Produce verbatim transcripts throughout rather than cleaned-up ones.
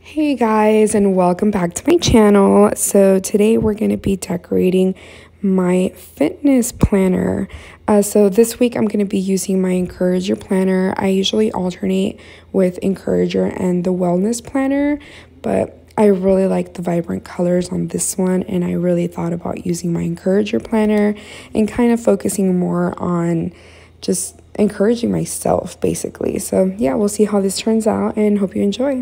Hey guys, and welcome back to my channel. So today we're going to be decorating my fitness planner. Uh, so this week I'm going to be using my Encourager planner. I usually alternate with Encourager and the Wellness planner, but I really like the vibrant colors on this one, and I really thought about using my Encourager planner and kind of focusing more on just encouraging myself basically. So yeah, we'll see how this turns out and hope you enjoy.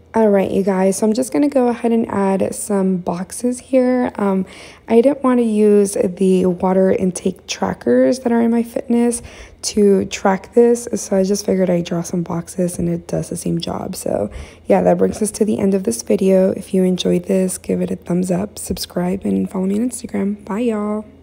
All right, you guys, so I'm just going to go ahead and add some boxes here. Um, I didn't want to use the water intake trackers that are in my fitness to track this, so I just figured I'd draw some boxes and it does the same job. So yeah, that brings us to the end of this video. If you enjoyed this, give it a thumbs up, subscribe, and follow me on Instagram. Bye, y'all.